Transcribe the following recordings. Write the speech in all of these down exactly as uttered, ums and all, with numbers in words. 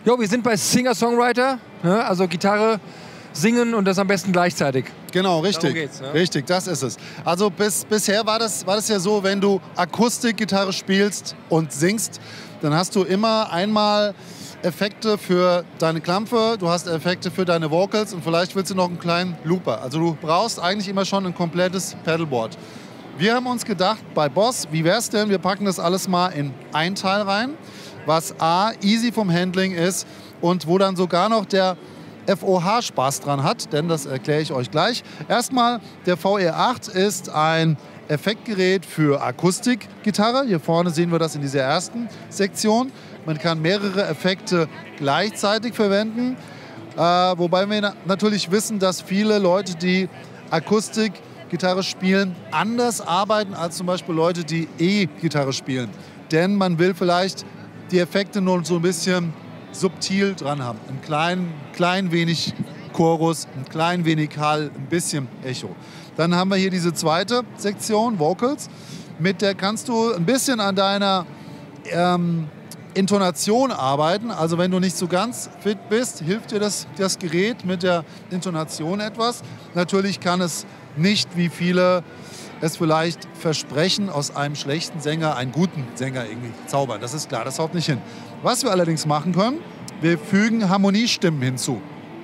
Jo, wir sind bei Singer-Songwriter, ne? Also Gitarre, singen und das am besten gleichzeitig. Genau, richtig. Darum geht's, ne? Richtig, das ist es. Also bis, bisher war das, war das ja so, wenn du Akustikgitarre spielst und singst, dann hast du immer einmal Effekte für deine Klampfe, du hast Effekte für deine Vocals und vielleicht willst du noch einen kleinen Looper. Also du brauchst eigentlich immer schon ein komplettes Pedalboard. Wir haben uns gedacht, bei Boss, wie wär's denn, wir packen das alles mal in ein Teil rein, was A, easy vom Handling ist und wo dann sogar noch der F O H Spaß dran hat, denn das erkläre ich euch gleich. Erstmal, der V E acht ist ein Effektgerät für Akustikgitarre. Hier vorne sehen wir das in dieser ersten Sektion. Man kann mehrere Effekte gleichzeitig verwenden, äh, wobei wir na natürlich wissen, dass viele Leute, die Akustikgitarre spielen, anders arbeiten als zum Beispiel Leute, die E-Gitarre spielen. Denn man will vielleicht die Effekte nur so ein bisschen subtil dran haben. Ein klein, klein wenig Chorus, ein klein wenig Hall, ein bisschen Echo. Dann haben wir hier diese zweite Sektion, Vocals. Mit der kannst du ein bisschen an deiner ähm, Intonation arbeiten. Also wenn du nicht so ganz fit bist, hilft dir das, das Gerät mit der Intonation etwas. Natürlich kann es nicht, wie viele es vielleicht versprechen, aus einem schlechten Sänger einen guten Sänger irgendwie zaubern. Das ist klar, das haut nicht hin. Was wir allerdings machen können, wir fügen Harmoniestimmen hinzu.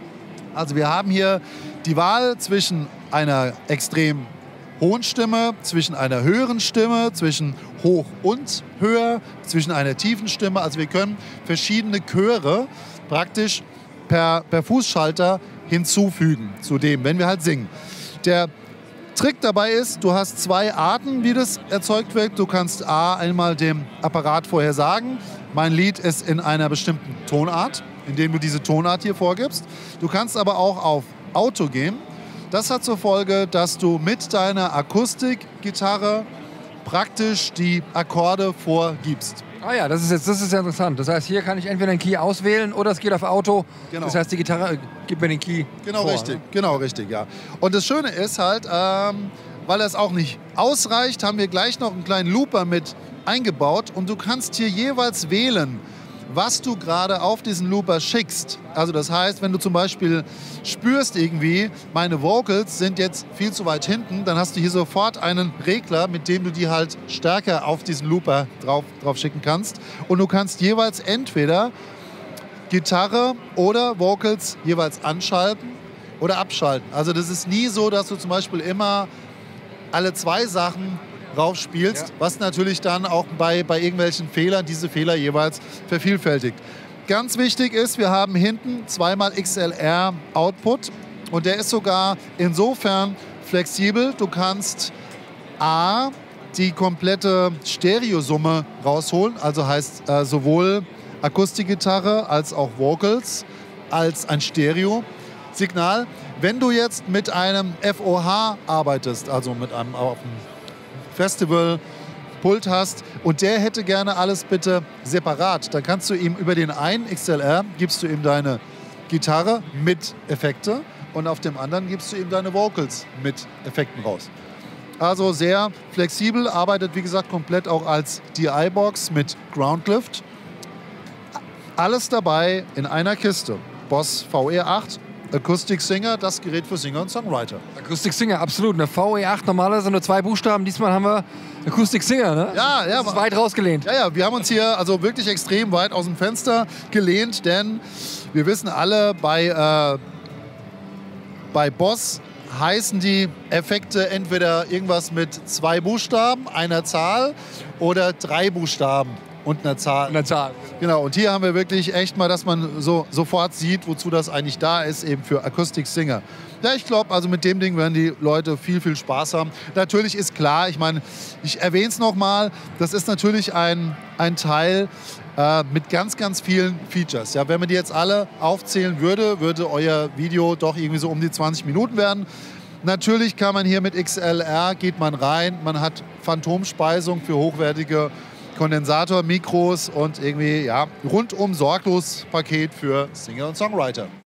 Also wir haben hier die Wahl zwischen einer extrem hohen Stimme, zwischen einer höheren Stimme, zwischen hoch und höher, zwischen einer tiefen Stimme. Also wir können verschiedene Chöre praktisch per, per Fußschalter hinzufügen zu dem, wenn wir halt singen. Der Trick dabei ist, du hast zwei Arten, wie das erzeugt wird. Du kannst A, einmal dem Apparat vorher sagen, mein Lied ist in einer bestimmten Tonart, indem du diese Tonart hier vorgibst. Du kannst aber auch auf Auto gehen. Das hat zur Folge, dass du mit deiner Akustikgitarre praktisch die Akkorde vorgibst. Ah ja, das ist jetzt das ist ja interessant. Das heißt, hier kann ich entweder den Key auswählen oder es geht auf Auto. Genau. Das heißt, die Gitarre äh, gibt mir den Key Genau vor, richtig, ne? genau richtig, ja. Und das Schöne ist halt, ähm, weil es auch nicht ausreicht, haben wir gleich noch einen kleinen Looper mit eingebaut und du kannst hier jeweils wählen, was du gerade auf diesen Looper schickst. Also das heißt, wenn du zum Beispiel spürst irgendwie, meine Vocals sind jetzt viel zu weit hinten, dann hast du hier sofort einen Regler, mit dem du die halt stärker auf diesen Looper drauf, drauf schicken kannst. Und du kannst jeweils entweder Gitarre oder Vocals jeweils anschalten oder abschalten. Also das ist nie so, dass du zum Beispiel immer alle zwei Sachen drauf spielst, ja. Was natürlich dann auch bei, bei irgendwelchen Fehlern diese Fehler jeweils vervielfältigt. Ganz wichtig ist, wir haben hinten zweimal X L R Output und der ist sogar insofern flexibel. Du kannst A, die komplette Stereosumme rausholen, also heißt äh, sowohl Akustikgitarre als auch Vocals als ein Stereo-Signal. Wenn du jetzt mit einem F O H arbeitest, also mit einem auf dem Festival Pult hast und der hätte gerne alles bitte separat, dann kannst du ihm über den einen X L R gibst du ihm deine Gitarre mit Effekte und auf dem anderen gibst du ihm deine Vocals mit Effekten raus. Also sehr flexibel, arbeitet wie gesagt komplett auch als D I-Box mit Groundlift. Alles dabei in einer Kiste. Boss V E acht, Acoustic Singer, das Gerät für Singer und Songwriter. Acoustic Singer, absolut. Eine V E acht, normalerweise nur zwei Buchstaben. Diesmal haben wir Acoustic Singer, ne? Ja, ja. Das ist weit rausgelehnt. Ja, ja, wir haben uns hier also wirklich extrem weit aus dem Fenster gelehnt, denn wir wissen alle, bei, äh, bei Boss heißen die Effekte entweder irgendwas mit zwei Buchstaben, einer Zahl oder drei Buchstaben und einer Zahl. Eine Zahl. Genau, und hier haben wir wirklich echt mal, dass man so sofort sieht, wozu das eigentlich da ist, eben für Acoustic Singer. Ja, ich glaube, also mit dem Ding werden die Leute viel, viel Spaß haben. Natürlich ist klar, ich meine, ich erwähne es nochmal, das ist natürlich ein, ein Teil äh, mit ganz, ganz vielen Features. Ja, wenn man die jetzt alle aufzählen würde, würde euer Video doch irgendwie so um die zwanzig Minuten werden. Natürlich kann man hier mit X L R, geht man rein, man hat Phantomspeisung für hochwertige Kondensatormikros und irgendwie ja, rundum sorglos Paket für Singer und Songwriter.